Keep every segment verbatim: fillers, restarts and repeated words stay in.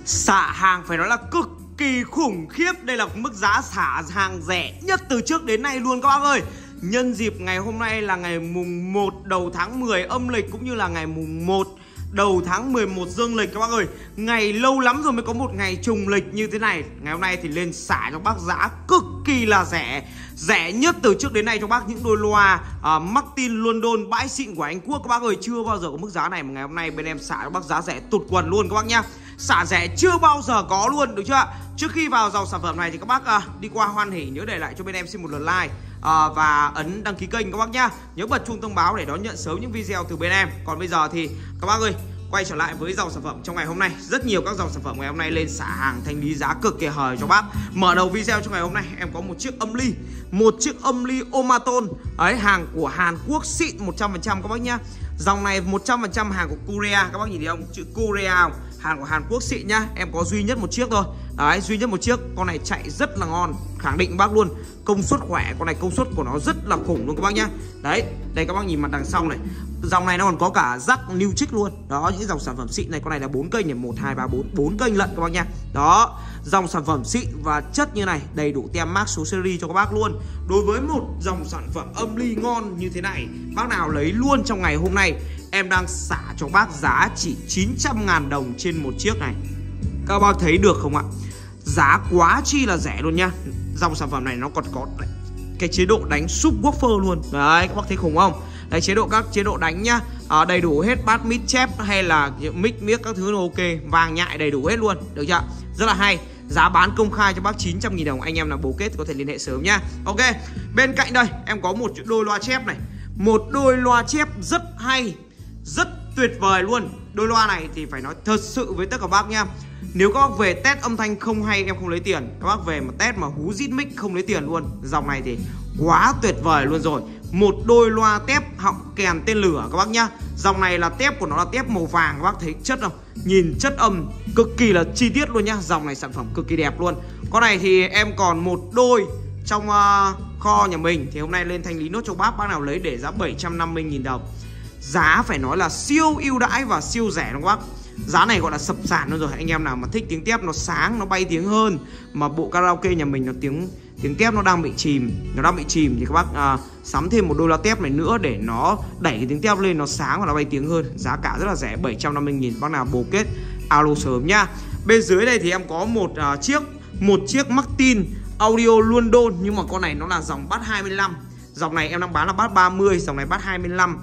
Xả hàng phải nói là cực kỳ khủng khiếp. Đây là mức giá xả hàng rẻ nhất từ trước đến nay luôn các bác ơi. Nhân dịp ngày hôm nay là ngày mùng một đầu tháng mười âm lịch, cũng như là ngày mùng một đầu tháng mười một dương lịch các bác ơi. Ngày lâu lắm rồi mới có một ngày trùng lịch như thế này. Ngày hôm nay thì lên xả cho bác giá cực kỳ là rẻ. Rẻ nhất từ trước đến nay cho bác những đôi loa uh, Martin London bãi xịn của Anh Quốc các bác ơi. Chưa bao giờ có mức giá này mà ngày hôm nay bên em xả cho bác giá rẻ tụt quần luôn các bác nhá. Xả rẻ chưa bao giờ có luôn, được chưa? Trước khi vào dòng sản phẩm này thì các bác uh, đi qua hoan hỉ nhớ để lại cho bên em xin một lượt like uh, và ấn đăng ký kênh các bác nhá. Nhớ bật chuông thông báo để đón nhận sớm những video từ bên em. Còn bây giờ thì các bác ơi, quay trở lại với dòng sản phẩm trong ngày hôm nay. Rất nhiều các dòng sản phẩm ngày hôm nay lên xả hàng thanh lý giá cực kỳ hời cho bác. Mở đầu video trong ngày hôm nay em có một chiếc âm ly, một chiếc âm ly Omaton ấy, hàng của Hàn Quốc xịn một trăm phần trăm các bác nhá. Dòng này một trăm phần trăm hàng của Korea, các bác nhìn thấy không? Chữ Korea không? Hàng của Hàn Quốc xịn nhá. Em có duy nhất một chiếc thôi. Đấy, duy nhất một chiếc. Con này chạy rất là ngon, khẳng định bác luôn. Công suất khỏe, con này công suất của nó rất là khủng luôn các bác nhá. Đấy, đây các bác nhìn mặt đằng sau này. Dòng này nó còn có cả rắc new chick luôn. Đó, những dòng sản phẩm xịn này. Con này là bốn kênh này, một hai ba bốn, bốn kênh lận các bác nha. Đó, dòng sản phẩm xịn và chất như này, đầy đủ tem mác số series cho các bác luôn. Đối với một dòng sản phẩm âm ly ngon như thế này, bác nào lấy luôn trong ngày hôm nay, em đang xả cho bác giá chỉ chín trăm ngàn đồng trên một chiếc này. Các bác thấy được không ạ? Giá quá chi là rẻ luôn nha. Dòng sản phẩm này nó còn có cái chế độ đánh subwoofer luôn. Đấy, các bác thấy khủng không? Đấy, chế độ các chế độ đánh nhá, à, đầy đủ hết, bass mid chép hay là mic mic các thứ là ok, vàng nhại đầy đủ hết luôn, được chưa? Rất là hay. Giá bán công khai cho bác chín trăm nghìn đồng. Anh em nào bồ kết thì có thể liên hệ sớm nhá. Ok, bên cạnh đây em có một đôi loa chép này. Một đôi loa chép rất hay, rất tuyệt vời luôn. Đôi loa này thì phải nói thật sự với tất cả bác nha, nếu các bác về test âm thanh không hay em không lấy tiền, các bác về mà test mà hú rít mic không lấy tiền luôn. Dòng này thì quá tuyệt vời luôn rồi. Một đôi loa tép họng kèn tên lửa các bác nhá. Dòng này là tép của nó là tép màu vàng, các bác thấy chất không? Nhìn chất âm cực kỳ là chi tiết luôn nhá. Dòng này sản phẩm cực kỳ đẹp luôn. Con này thì em còn một đôi trong uh, kho nhà mình, thì hôm nay lên thanh lý nốt cho bác. Bác nào lấy để giá bảy trăm năm mươi nghìn đồng. Giá phải nói là siêu ưu đãi và siêu rẻ đúng không bác? Giá này gọi là sập sàn luôn rồi. Anh em nào mà thích tiếng tép nó sáng, nó bay tiếng hơn, mà bộ karaoke nhà mình nó tiếng tiếng tép nó đang bị chìm, nó đang bị chìm thì các bác à, sắm thêm một đôi loa tép này nữa để nó đẩy cái tiếng tép lên, nó sáng và nó bay tiếng hơn. Giá cả rất là rẻ, bảy trăm năm mươi nghìn. Bác nào bồ kết alo sớm nhá. Bên dưới đây thì em có một uh, chiếc một chiếc Martin Audio London, nhưng mà con này nó là dòng bass hai mươi lăm. Dòng này em đang bán là bass ba mươi, dòng này bass hai mươi lăm.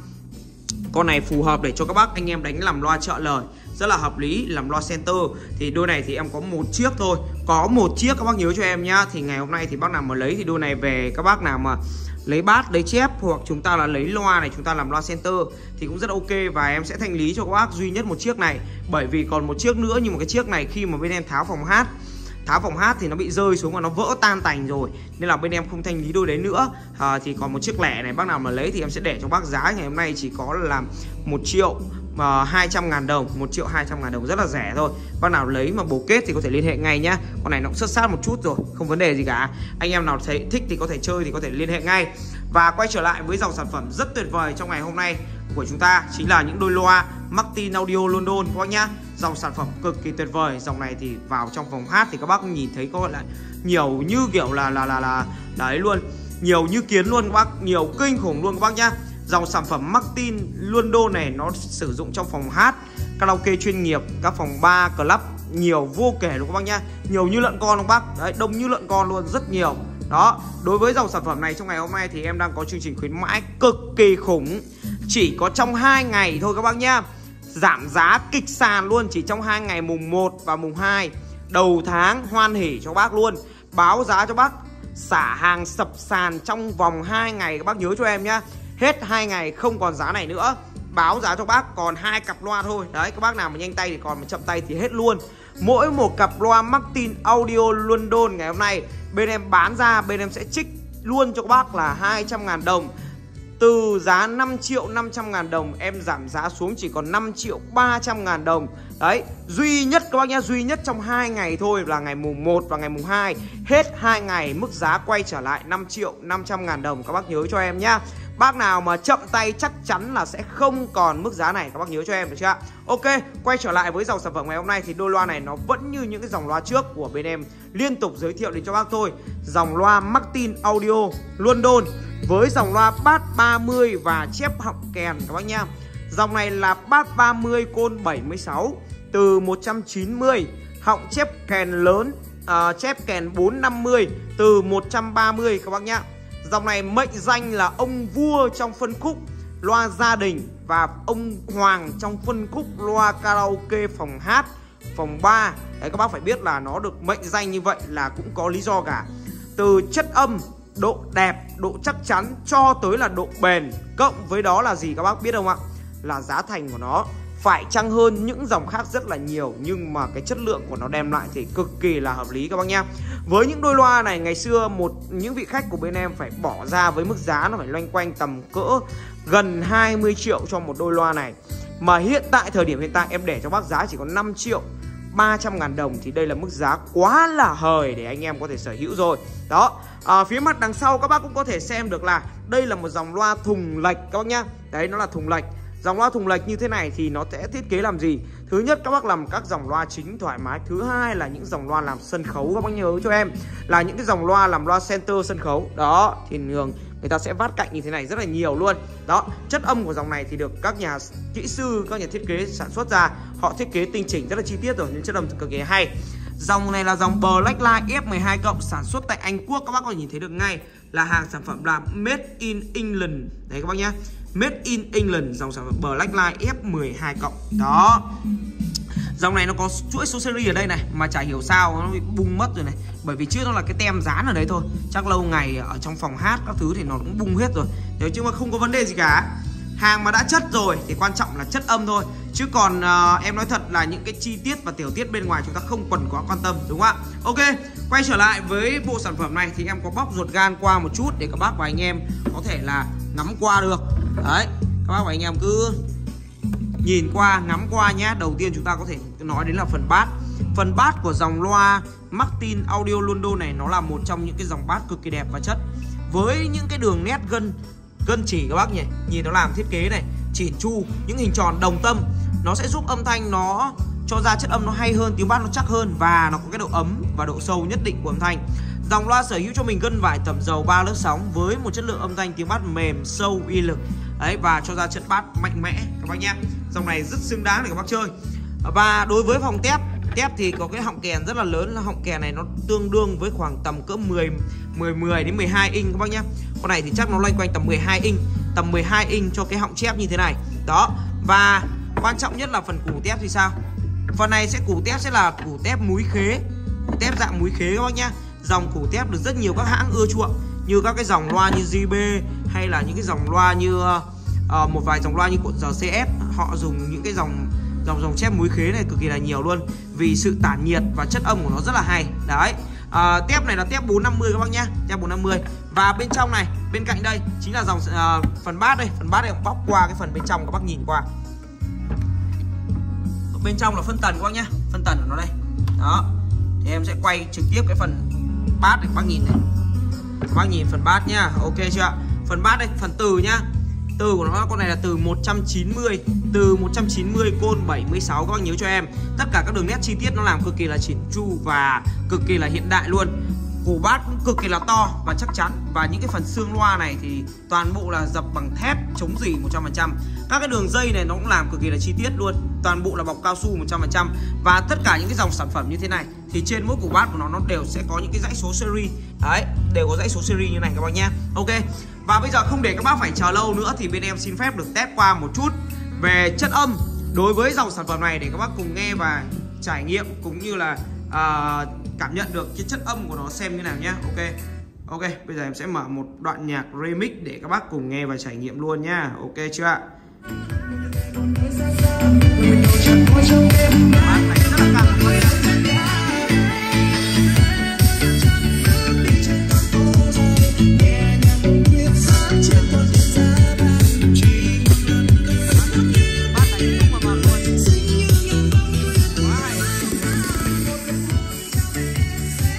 Con này phù hợp để cho các bác anh em đánh làm loa trợ lời, rất là hợp lý, làm loa center. Thì đôi này thì em có một chiếc thôi, có một chiếc các bác nhớ cho em nhá. Thì ngày hôm nay thì bác nào mà lấy thì đôi này về, các bác nào mà lấy bass, lấy chép, hoặc chúng ta là lấy loa này, chúng ta làm loa center thì cũng rất ok. Và em sẽ thanh lý cho các bác duy nhất một chiếc này, bởi vì còn một chiếc nữa, nhưng mà cái chiếc này khi mà bên em tháo phòng hát Tháo phòng hát thì nó bị rơi xuống và nó vỡ tan tành rồi, nên là bên em không thanh lý đôi đấy nữa. à, Thì còn một chiếc lẻ này, bác nào mà lấy thì em sẽ để cho bác giá ngày hôm nay chỉ có là một triệu hai trăm ngàn đồng. Một triệu hai trăm ngàn đồng, rất là rẻ thôi. Bác nào lấy mà bồ kết thì có thể liên hệ ngay nhá. Con này nó cũng xuất sát một chút rồi, không vấn đề gì cả. Anh em nào thấy thích thì có thể chơi thì có thể liên hệ ngay. Và quay trở lại với dòng sản phẩm rất tuyệt vời trong ngày hôm nay của chúng ta, chính là những đôi loa Martin Audio London các bác nhá. Dòng sản phẩm cực kỳ tuyệt vời. Dòng này thì vào trong phòng hát thì các bác nhìn thấy có gọi là nhiều như kiểu là là là là đấy luôn, nhiều như kiến luôn các bác, nhiều kinh khủng luôn các bác nhá. Dòng sản phẩm Martin London này nó sử dụng trong phòng hát karaoke chuyên nghiệp, các phòng bar, club, nhiều vô kể luôn các bác nhá. Nhiều như lợn con không bác? Đấy, đông như lợn con luôn, rất nhiều. Đó, đối với dòng sản phẩm này trong ngày hôm nay thì em đang có chương trình khuyến mãi cực kỳ khủng. Chỉ có trong hai ngày thôi các bác nhá. Giảm giá kịch sàn luôn, chỉ trong hai ngày mùng một và mùng hai đầu tháng, hoan hỉ cho bác luôn. Báo giá cho bác xả hàng sập sàn trong vòng hai ngày, các bác nhớ cho em nhá. Hết hai ngày không còn giá này nữa. Báo giá cho bác còn hai cặp loa thôi. Đấy, các bác nào mà nhanh tay thì còn, mà chậm tay thì hết luôn. Mỗi một cặp loa Martin Audio London ngày hôm nay bên em bán ra, bên em sẽ trích luôn cho các bác là hai trăm ngàn đồng. Từ giá năm triệu năm trăm ngàn đồng em giảm giá xuống chỉ còn năm triệu ba trăm ngàn đồng. Đấy, duy nhất các bác nhá, duy nhất trong hai ngày thôi là ngày mùng một và ngày mùng hai. Hết hai ngày mức giá quay trở lại năm triệu năm trăm ngàn đồng, các bác nhớ cho em nhá. Bác nào mà chậm tay chắc chắn là sẽ không còn mức giá này, các bác nhớ cho em được chưa ạ? Ok, quay trở lại với dòng sản phẩm ngày hôm nay thì đôi loa này nó vẫn như những cái dòng loa trước của bên em liên tục giới thiệu đến cho bác thôi. Dòng loa Martin Audio London với dòng loa bass ba mươi và chép họng kèn các bác nha. Dòng này là bass ba mươi côn bảy mươi sáu từ một trăm chín mươi, họng chép kèn lớn uh, chép kèn bốn năm mươi từ một trăm ba mươi các bác nhá. Dòng này mệnh danh là ông vua trong phân khúc loa gia đình và ông hoàng trong phân khúc loa karaoke phòng hát, phòng bar. Đấy, các bác phải biết là nó được mệnh danh như vậy là cũng có lý do cả. Từ chất âm, độ đẹp, độ chắc chắn cho tới là độ bền, cộng với đó là gì các bác biết không ạ? Là giá thành của nó phải chăng hơn những dòng khác rất là nhiều, nhưng mà cái chất lượng của nó đem lại thì cực kỳ là hợp lý các bác nhá. Với những đôi loa này ngày xưa một những vị khách của bên em phải bỏ ra với mức giá nó phải loanh quanh tầm cỡ gần hai mươi triệu cho một đôi loa này. Mà hiện tại thời điểm hiện tại em để cho bác giá chỉ có năm triệu ba trăm ngàn đồng thì đây là mức giá quá là hời để anh em có thể sở hữu rồi. Đó, à, phía mặt đằng sau các bác cũng có thể xem được là đây là một dòng loa thùng lệch các bác nhá. Đấy, nó là thùng lệch. Dòng loa thùng lệch như thế này thì nó sẽ thiết kế làm gì? Thứ nhất, các bác làm các dòng loa chính thoải mái. Thứ hai là những dòng loa làm sân khấu, các bác nhớ cho em là những cái dòng loa làm loa center sân khấu. Đó, thì thường người ta sẽ vát cạnh như thế này rất là nhiều luôn. Đó, chất âm của dòng này thì được các nhà kỹ sư, các nhà thiết kế sản xuất ra, họ thiết kế tinh chỉnh rất là chi tiết rồi, những chất âm cực kỳ hay. Dòng này là dòng Blacklight F mười hai cộng sản xuất tại Anh Quốc, các bác có thể nhìn thấy được ngay là hàng sản phẩm là Made in England. Đấy các bác nhá, Made in England, dòng sản phẩm Blacklight F mười hai cộng. Đó, dòng này nó có chuỗi số series ở đây này, mà chả hiểu sao nó bị bung mất rồi này. Bởi vì trước nó là cái tem dán ở đấy thôi, chắc lâu ngày ở trong phòng hát các thứ thì nó cũng bung hết rồi. Nếu chứ mà không có vấn đề gì cả. Hàng mà đã chất rồi thì quan trọng là chất âm thôi. Chứ còn uh, em nói thật là những cái chi tiết và tiểu tiết bên ngoài chúng ta không cần quá quan tâm, đúng không ạ? Ok, quay trở lại với bộ sản phẩm này thì em có bóc ruột gan qua một chút để các bác và anh em có thể là ngắm qua được. Đấy, các bác và anh em cứ nhìn qua, ngắm qua nhé. Đầu tiên chúng ta có thể nói đến là phần bass. Phần bass của dòng loa Martin Audio London này nó là một trong những cái dòng bass cực kỳ đẹp và chất. Với những cái đường nét gân gân chỉ các bác nhỉ, nhìn nó làm thiết kế này, chỉn chu, những hình tròn đồng tâm, nó sẽ giúp âm thanh nó cho ra chất âm nó hay hơn, tiếng bass nó chắc hơn và nó có cái độ ấm và độ sâu nhất định của âm thanh. Dòng loa sở hữu cho mình gân vải tẩm dầu ba lớp sóng với một chất lượng âm thanh tiếng bass mềm, sâu, uy lực. Đấy, và cho ra chất bass mạnh mẽ các bác nhé. Dòng này rất xứng đáng để các bác chơi. Và đối với phòng tép, tép thì có cái họng kèn rất là lớn, là họng kèn này nó tương đương với khoảng tầm cỡ mười mười đến mười hai inch các bác nhé. Con này thì chắc nó loanh quanh tầm mười hai inch, tầm mười hai inch cho cái họng chép như thế này. Đó, và quan trọng nhất là phần củ tép thì sao? Phần này sẽ củ tép sẽ là củ tép múi khế, củ tép dạng múi khế các bác nhé. Dòng củ tép được rất nhiều các hãng ưa chuộng, như các cái dòng loa như gi bê hay là những cái dòng loa như uh, một vài dòng loa như của giê xê ép, họ dùng những cái dòng dòng dòng chép múi khế này cực kỳ là nhiều luôn, vì sự tản nhiệt và chất âm của nó rất là hay. Đấy, à, tép này là tép bốn năm mươi các bác nhá, tép bốn năm mươi. Và bên trong này, bên cạnh đây chính là dòng uh, phần bass đây, phần bass này bóc qua cái phần bên trong các bác nhìn qua. Bên trong là phân tần các bác nhá, phân tần của nó đây. Đó, thì em sẽ quay trực tiếp cái phần bass để các bác nhìn này. Các bác nhìn phần bass nhá, ok chưa? Phần bass đây, phần từ nhá. Từ của nó, con này là từ một trăm chín mươi, từ một trăm chín mươi côn bảy mươi sáu, các bác nhớ cho em. Tất cả các đường nét chi tiết nó làm cực kỳ là chỉn chu và cực kỳ là hiện đại luôn. Củ bass cũng cực kỳ là to và chắc chắn. Và những cái phần xương loa này thì toàn bộ là dập bằng thép chống rỉ một trăm phần trăm. Các cái đường dây này nó cũng làm cực kỳ là chi tiết luôn, toàn bộ là bọc cao su một trăm phần trăm. Và tất cả những cái dòng sản phẩm như thế này thì trên mỗi củ bass của nó nó đều sẽ có những cái dãy số series. Đấy, đều có dãy số series như này các bác nhé. Ok. Và bây giờ không để các bác phải chờ lâu nữa thì bên em xin phép được test qua một chút về chất âm đối với dòng sản phẩm này để các bác cùng nghe và trải nghiệm cũng như là uh, cảm nhận được cái chất âm của nó xem như nào nhá. Ok. Ok, bây giờ em sẽ mở một đoạn nhạc remix để các bác cùng nghe và trải nghiệm luôn nhá. Ok chưa ạ?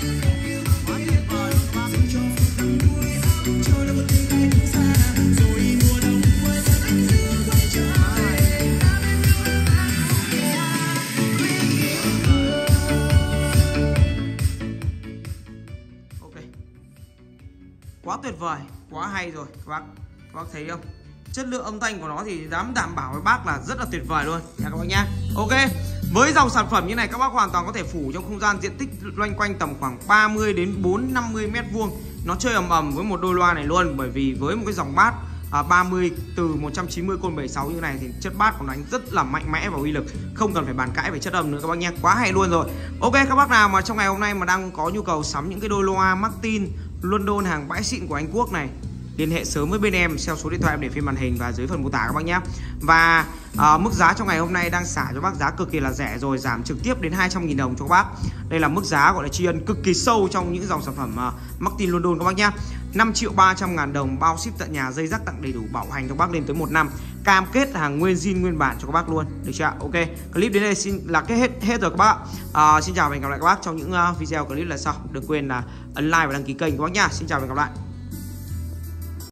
Rồi Quá tuyệt vời, quá hay rồi các bác. Các bác thấy không? Chất lượng âm thanh của nó thì dám đảm bảo với bác là rất là tuyệt vời luôn nha các bác nhá. Ok, với dòng sản phẩm như này các bác hoàn toàn có thể phủ trong không gian diện tích loanh quanh tầm khoảng ba mươi đến bốn năm mươi mét vuông. Nó chơi ầm ầm với một đôi loa này luôn, bởi vì với một cái dòng bass à, ba mươi từ một trăm chín mươi côn bảy mươi sáu như này thì chất bass của nó rất là mạnh mẽ và uy lực, không cần phải bàn cãi về chất âm nữa các bác nhé. Quá hay luôn rồi. Ok, các bác nào mà trong ngày hôm nay mà đang có nhu cầu sắm những cái đôi loa Martin London hàng bãi xịn của Anh Quốc này, liên hệ sớm với bên em, theo số điện thoại em để phía màn hình và dưới phần mô tả các bác nhé. Và à, mức giá trong ngày hôm nay đang xả cho bác giá cực kỳ là rẻ rồi, giảm trực tiếp đến hai trăm nghìn đồng cho các bác. Đây là mức giá gọi là tri ân cực kỳ sâu trong những dòng sản phẩm uh, Martin London các bác nhé. Năm triệu ba trăm ngàn đồng, bao ship tận nhà, dây dắt tặng đầy đủ, bảo hành cho các bác lên tới một năm, cam kết hàng nguyên zin nguyên bản cho các bác luôn, được chưa? Ok, clip đến đây xin là kết hết hết rồi các bác. À, xin chào và hẹn gặp lại các bác trong những uh, video clip lần sau. Đừng quên là ấn like và đăng ký kênh các bác nhá. Xin chào và hẹn gặp lại.